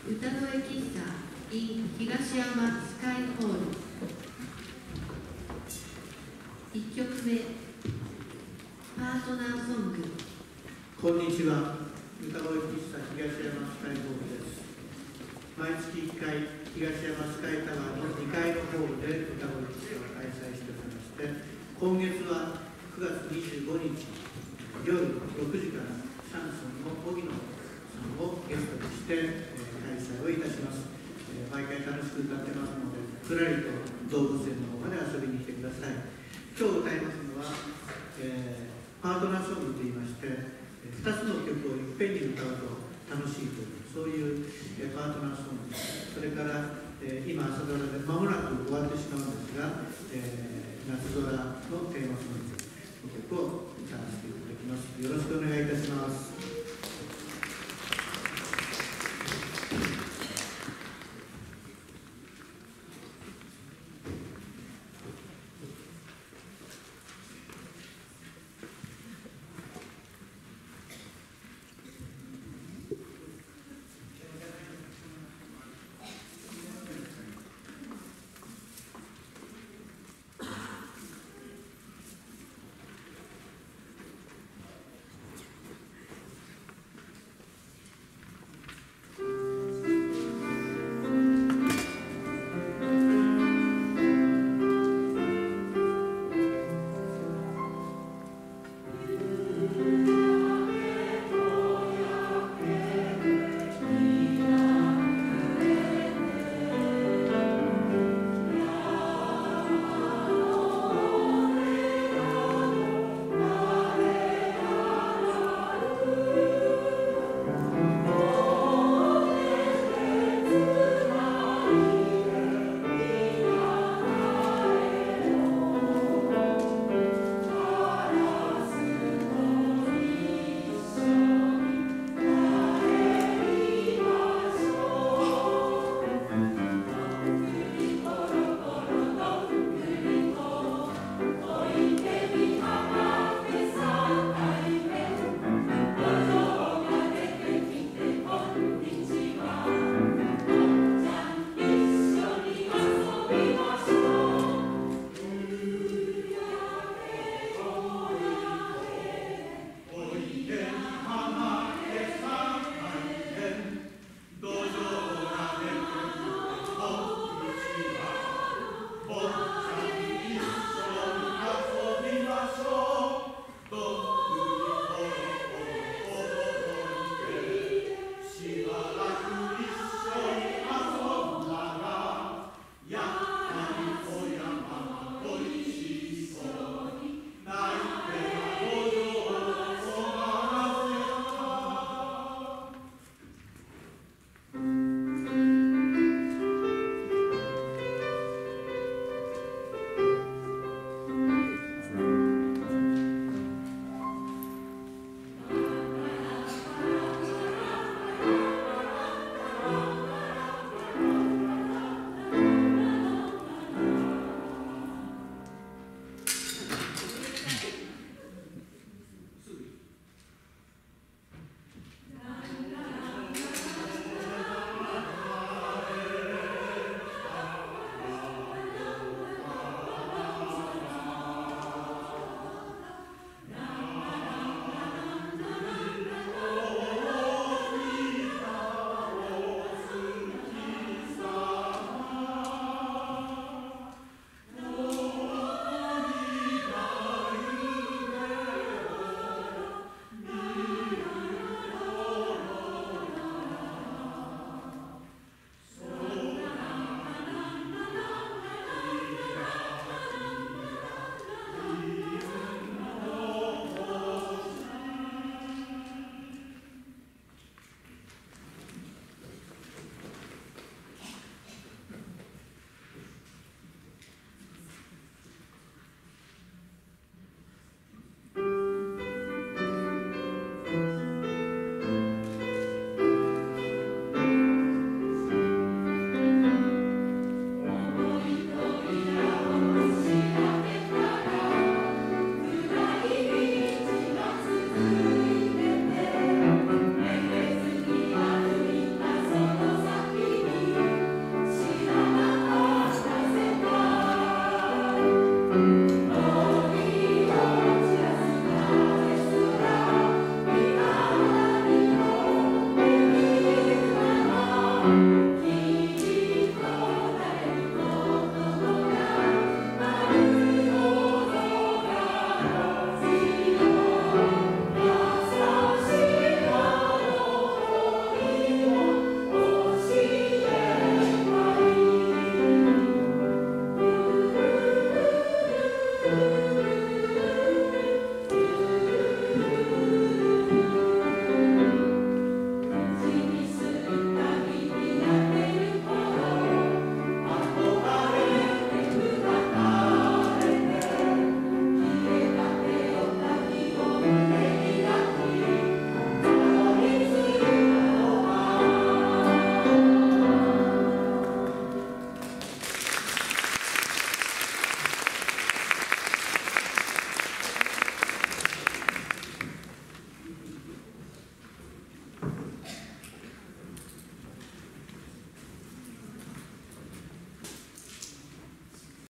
歌声喫茶 in 東山スカイホール1曲目パートナーソング。 こんにちは。歌声喫茶東山スカイホールです。毎月1回東山スカイタワーの2階のホールで歌声喫茶を開催しておりまして、今月は9月25日夜6時からシャンソンの荻野さんをゲストにして、開催をいたします。毎回楽しく歌ってますので、ふらりと動物園の方まで遊びに来てください。今日歌いますのは、パートナーソングといいまして、2つの曲をいっぺんに歌うと楽しいという、そういう、パートナーソング、それから、今朝ドラで間もなく終わってしまうんですが、夏空のテーマソングの曲を歌わせていただきます。よろしくお願いいたします。